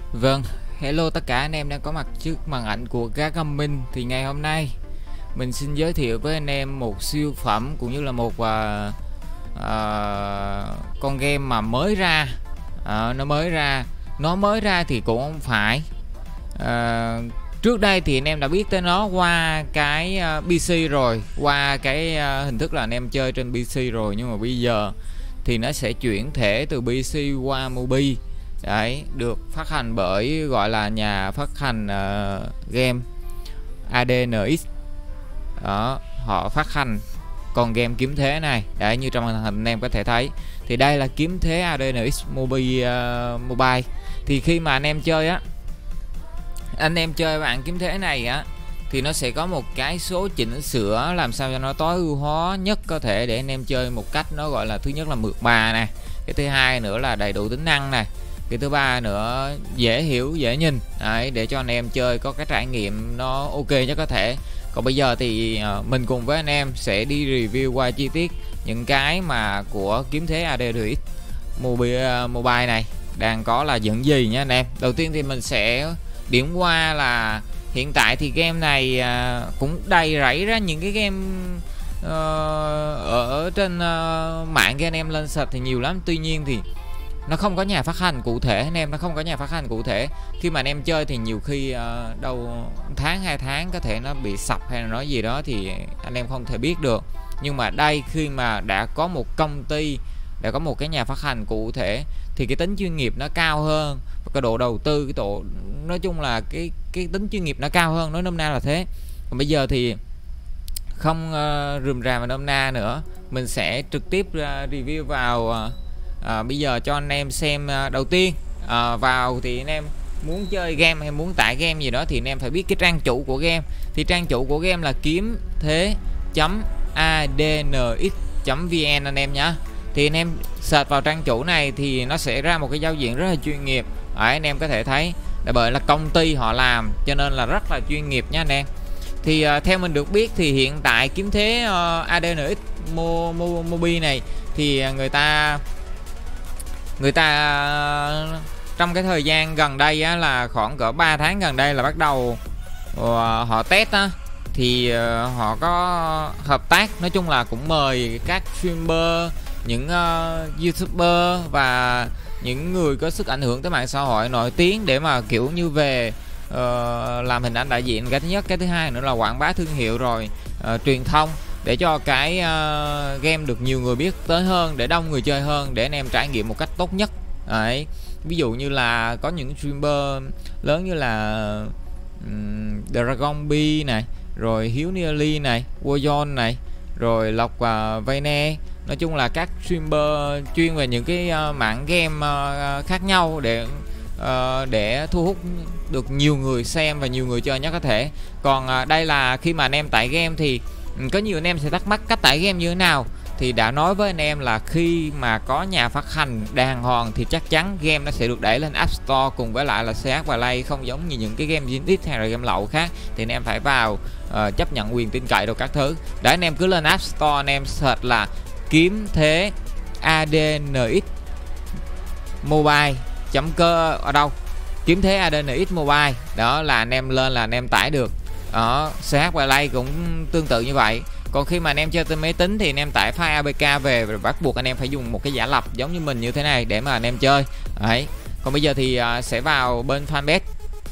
Vâng, hello tất cả anh em đang có mặt trước màn ảnh của Gá Gaming. Thì ngày hôm nay mình xin giới thiệu với anh em một siêu phẩm cũng như là một con game mà mới ra. Nó mới ra thì cũng không phải. Trước đây thì anh em đã biết tới nó qua cái PC rồi, qua cái hình thức là anh em chơi trên PC rồi, nhưng mà bây giờ thì nó sẽ chuyển thể từ PC qua Mobi. Đấy, được phát hành bởi gọi là nhà phát hành game ADNX. Đó, họ phát hành con game kiếm thế này. Đấy, như trong màn hình anh em có thể thấy thì đây là kiếm thế ADNX Mobile. Thì khi mà anh em chơi á, anh em chơi bạn kiếm thế này á, thì nó sẽ có một cái số chỉnh sửa làm sao cho nó tối ưu hóa nhất có thể để anh em chơi một cách nó gọi là, thứ nhất là mượt mà nè, cái thứ hai nữa là đầy đủ tính năng này, cái thứ ba nữa dễ hiểu dễ nhìn. Đấy, để cho anh em chơi có cái trải nghiệm nó ok nhất có thể. Còn bây giờ thì mình cùng với anh em sẽ đi review qua chi tiết những cái mà của kiếm thế ADNX Mobile này đang có là những gì nha anh em. Đầu tiên thì mình sẽ điểm qua là hiện tại thì game này cũng đầy rẫy ra những cái game ở trên mạng kia, anh em lên search thì nhiều lắm. Tuy nhiên thì nó không có nhà phát hành cụ thể anh em, nó không có nhà phát hành cụ thể. Khi mà anh em chơi thì nhiều khi đâu tháng 2 tháng có thể nó bị sập hay là nói gì đó thì anh em không thể biết được. Nhưng mà đây, khi mà đã có một công ty, đã có một cái nhà phát hành cụ thể thì cái tính chuyên nghiệp nó cao hơn, cái độ đầu tư, cái độ, nói chung là cái tính chuyên nghiệp nó cao hơn, nói nôm na là thế. Còn bây giờ thì không rườm rà và nôm na nữa, mình sẽ trực tiếp review vào. Bây giờ cho anh em xem. Đầu tiên vào thì anh em muốn chơi game hay muốn tải game gì đó thì anh em phải biết cái trang chủ của game. Thì trang chủ của game là kiếm thế.adnx.vn anh em nhé. Thì anh em search vào trang chủ này thì nó sẽ ra một cái giao diện rất là chuyên nghiệp. Đấy, anh em có thể thấy là bởi là công ty họ làm cho nên là rất là chuyên nghiệp nha anh em. Thì theo mình được biết thì hiện tại kiếm thế ADNX Mobi này thì người ta trong cái thời gian gần đây á, là khoảng cỡ 3 tháng gần đây là bắt đầu họ test á, thì họ có hợp tác, nói chung là cũng mời các streamer, những youtuber và những người có sức ảnh hưởng tới mạng xã hội nổi tiếng để mà kiểu như về làm hình ảnh đại diện. Cái thứ nhất, cái thứ hai nữa là quảng bá thương hiệu rồi truyền thông để cho cái game được nhiều người biết tới hơn, để đông người chơi hơn, để anh em trải nghiệm một cách tốt nhất. Đấy, ví dụ như là có những streamer lớn như là Dragon B này, rồi Hiếu Nearly này, Woyon này, rồi Lộc và Vayne. Nói chung là các streamer chuyên về những cái mảng game khác nhau để thu hút được nhiều người xem và nhiều người chơi nhất có thể. Còn đây là khi mà anh em tải game thì có nhiều anh em sẽ thắc mắc cách tải game như thế nào. Thì đã nói với anh em là khi mà có nhà phát hành đàng hoàng thì chắc chắn game nó sẽ được đẩy lên App Store cùng với lại là CH Play, không giống như những cái game Zinix hay là game lậu khác. Thì anh em phải vào chấp nhận quyền tin cậy đồ các thứ. Để anh em cứ lên App Store, anh em search là kiếm thế ADNX Mobile cơ ở đâu, kiếm thế ADNX Mobile, đó là anh em lên là anh em tải được. Đó, CH Play cũng tương tự như vậy. Còn khi mà anh em chơi trên máy tính thì anh em tải file APK về và bắt buộc anh em phải dùng một cái giả lập giống như mình như thế này để mà anh em chơi. Đấy. Còn bây giờ thì sẽ vào bên fanpage.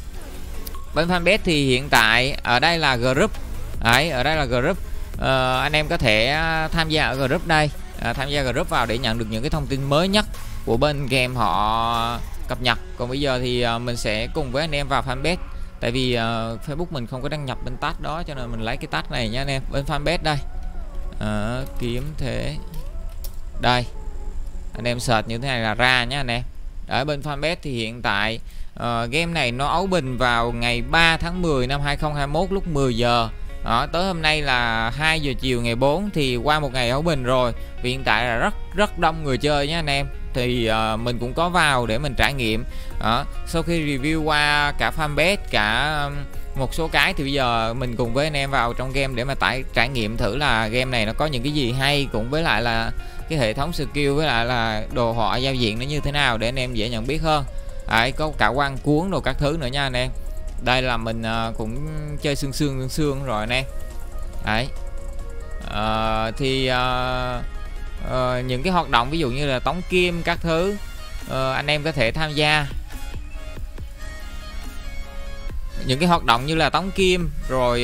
Bên fanpage thì hiện tại ở đây là group. Đấy, ở đây là group. Anh em có thể tham gia ở group đây, tham gia group vào để nhận được những cái thông tin mới nhất của bên game họ cập nhật. Còn bây giờ thì mình sẽ cùng với anh em vào fanpage. Tại vì Facebook mình không có đăng nhập bên tag đó cho nên mình lấy cái tag này nha anh em. Bên fanpage đây, kiếm thế đây, anh em search như thế này là ra nhé anh em. Ở bên fanpage thì hiện tại game này nó open vào ngày 3 tháng 10 năm 2021 lúc 10 giờ. Đó, tới hôm nay là 2 giờ chiều ngày 4 thì qua một ngày open rồi. Vì hiện tại là rất đông người chơi nhé anh em. Thì mình cũng có vào để mình trải nghiệm. Đó, sau khi review qua cả fanpage, cả một số cái thì bây giờ mình cùng với anh em vào trong game để mà trải nghiệm thử là game này nó có những cái gì hay, cũng với lại là cái hệ thống skill với lại là đồ họa giao diện nó như thế nào để anh em dễ nhận biết hơn. Đấy, có cả quăng cuốn đồ các thứ nữa nha anh em. Đây là mình cũng chơi sương sương rồi anh em. Đấy. Những cái hoạt động ví dụ như là tống kim các thứ, anh em có thể tham gia. Những cái hoạt động như là tống kim rồi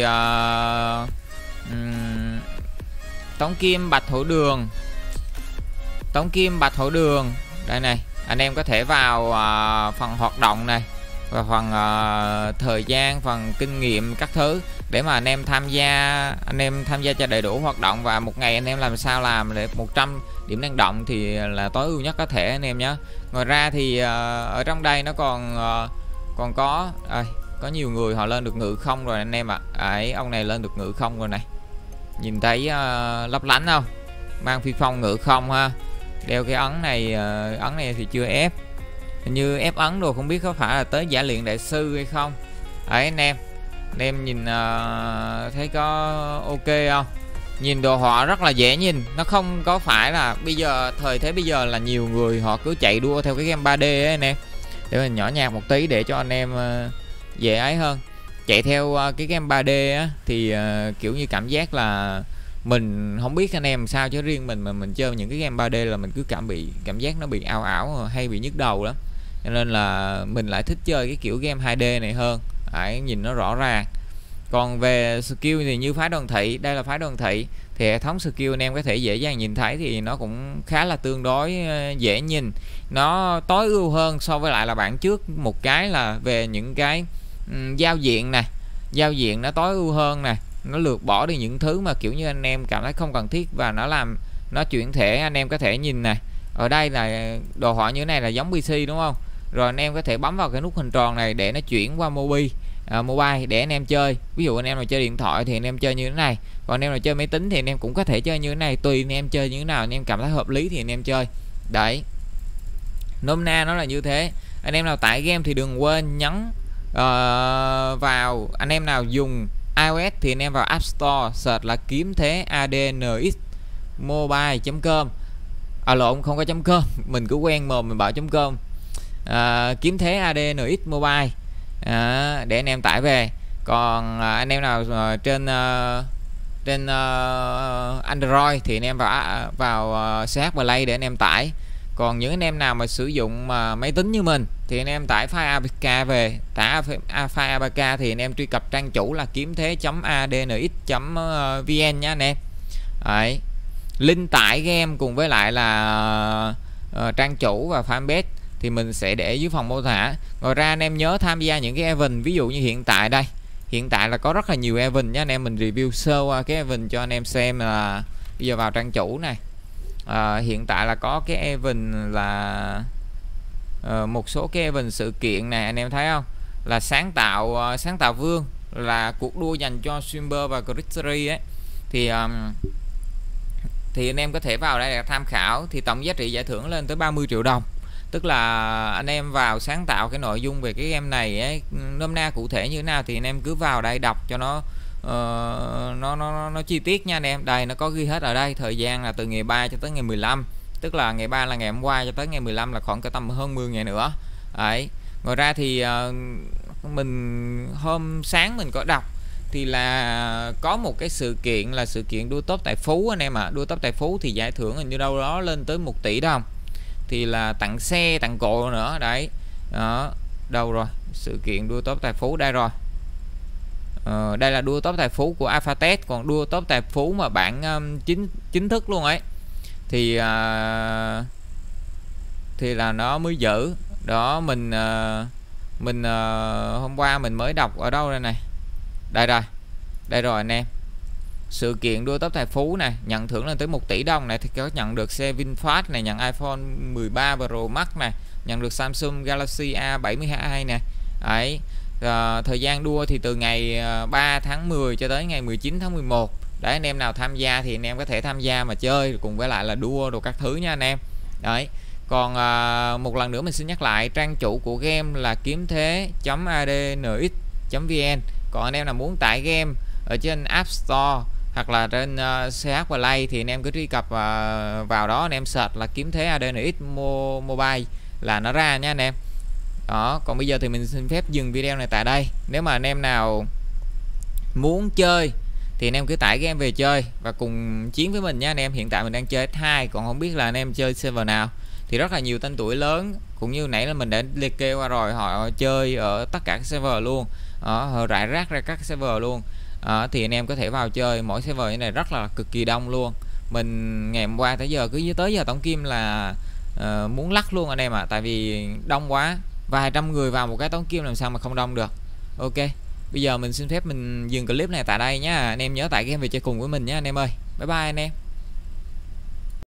tống kim bạch hổ đường, tống kim bạch hổ đường đây này, anh em có thể vào phần hoạt động này và phần thời gian, phần kinh nghiệm các thứ để mà anh em tham gia cho đầy đủ hoạt động, và một ngày anh em làm sao làm để 100 điểm năng động thì là tối ưu nhất có thể anh em nhé. Ngoài ra thì ở trong đây nó còn có nhiều người họ lên được ngự không rồi anh em ạ. Ấy, ông này lên được ngự không rồi này, nhìn thấy lấp lánh không, mang phi phong ngự không ha, đeo cái ấn này thì chưa ép, hình như ép ấn rồi, không biết có phải là tới giả luyện đại sư hay không. Đấy anh em nhìn thấy có ok không? Nhìn đồ họa rất là dễ nhìn, nó không có phải là bây giờ thời thế bây giờ là nhiều người họ cứ chạy đua theo cái game 3D ấy anh em. Để mình nhỏ nhạc một tí để cho anh em dễ ấy hơn. Chạy theo cái game 3D á thì kiểu như cảm giác là mình không biết anh em sao, chứ riêng mình mà mình chơi những cái game 3D là mình cứ cảm giác nó bị ảo ảo hay bị nhức đầu lắm, cho nên là mình lại thích chơi cái kiểu game 2D này hơn. Đấy, nhìn nó rõ ràng. Còn về skill thì như phái đoàn thị, đây là phái đoàn thị thì hệ thống skill anh em có thể dễ dàng nhìn thấy, thì nó cũng khá là tương đối dễ nhìn, nó tối ưu hơn so với lại là bản trước một cái là về những cái giao diện này, giao diện nó tối ưu hơn nè, nó lược bỏ đi những thứ mà kiểu như anh em cảm thấy không cần thiết, và nó chuyển thể. Anh em có thể nhìn này, ở đây là đồ họa như thế này là giống PC đúng không, rồi anh em có thể bấm vào cái nút hình tròn này để nó chuyển qua mobile để anh em chơi. Ví dụ anh em mà chơi điện thoại thì anh em chơi như thế này, còn anh em mà chơi máy tính thì anh em cũng có thể chơi như thế này, tùy anh em chơi như thế nào anh em cảm thấy hợp lý thì anh em chơi. Đấy, nôm na nó là như thế. Anh em nào tải game thì đừng quên nhấn vào, anh em nào dùng iOS thì anh em vào App Store search là kiếm thế ADNX mobile.com, lộn, không có .com, mình cứ quen mồm mình bảo .com, kiếm thế ADNX mobile để anh em tải về. Còn anh em nào trên Android thì anh em vào CH Play để anh em tải. Còn những anh em nào mà sử dụng máy tính như mình thì anh em tải file APK về, tải file APK thì anh em truy cập trang chủ là kiếm thế.adnx.vn nha anh em. Đấy, link tải game cùng với lại là trang chủ và fanpage thì mình sẽ để dưới phần mô tả. Ngoài ra anh em nhớ tham gia những cái event, ví dụ như hiện tại đây, hiện tại là có rất là nhiều event nhé anh em, mình review sơ qua cái event cho anh em xem. Là bây giờ vào trang chủ này, hiện tại là có cái event là một số cái event sự kiện này anh em thấy không, là sáng tạo vương, là cuộc đua dành cho streamer và creator ấy, thì anh em có thể vào đây để tham khảo. Thì tổng giá trị giải thưởng lên tới 30 triệu đồng, tức là anh em vào sáng tạo cái nội dung về cái game này ấy, nôm na cụ thể như thế nào thì anh em cứ vào đây đọc cho nó chi tiết nha anh em. Đây nó có ghi hết ở đây, thời gian là từ ngày 3 cho tới ngày 15, tức là ngày 3 là ngày hôm qua cho tới ngày 15 là khoảng tầm hơn 10 ngày nữa. Đấy, ngoài ra thì mình hôm sáng mình có đọc thì là có một cái sự kiện là sự kiện đua top tài phú anh em ạ. Đua top tài phú thì giải thưởng hình như đâu đó lên tới 1 tỷ đồng, thì là tặng xe tặng cộ nữa. Đấy đó, đâu rồi sự kiện đua top tài phú, đây rồi. Đây là đua top tài phú của AlphaTest. Còn đua top tài phú mà bản chính thức luôn ấy thì là nó mới giữ đó. Mình hôm qua mình mới đọc ở đâu đây này, đây rồi anh em. Sự kiện đua top tài phú này nhận thưởng lên tới 1 tỷ đồng này, thì có nhận được xe VinFast này, nhận iPhone 13 Pro Max này, nhận được Samsung Galaxy A72 nè. Đấy, thời gian đua thì từ ngày 3 tháng 10 cho tới ngày 19 tháng 11. Đấy, anh em nào tham gia thì anh em có thể tham gia mà chơi cùng với lại là đua đồ các thứ nha anh em. Đấy, còn một lần nữa mình xin nhắc lại, trang chủ của game là kiếm thế.adnx.vn. Còn anh em nào muốn tải game ở trên App Store hoặc là trên CH Play thì anh em cứ truy cập vào đó, anh em search là kiếm thế ADNX mobile là nó ra nha anh em. Đó, còn bây giờ thì mình xin phép dừng video này tại đây. Nếu mà anh em nào muốn chơi thì anh em cứ tải cái em về chơi và cùng chiến với mình nhé anh em. Hiện tại mình đang chơi S2, còn không biết là anh em chơi server nào. Thì rất là nhiều tên tuổi lớn cũng như nãy là mình đã liệt kê qua rồi, họ chơi ở tất cả các server luôn, họ rải rác ra các server luôn. Thì anh em có thể vào chơi, mỗi server như này rất là cực kỳ đông luôn. Mình ngày hôm qua tới giờ cứ tới giờ tổng kim là muốn lắc luôn anh em ạ, tại vì đông quá, vài trăm người vào một cái tổng kim làm sao mà không đông được. Ok, bây giờ mình xin phép mình dừng clip này tại đây nhá. Anh em nhớ tải game về chơi cùng với mình nhé anh em ơi. Bye bye anh em.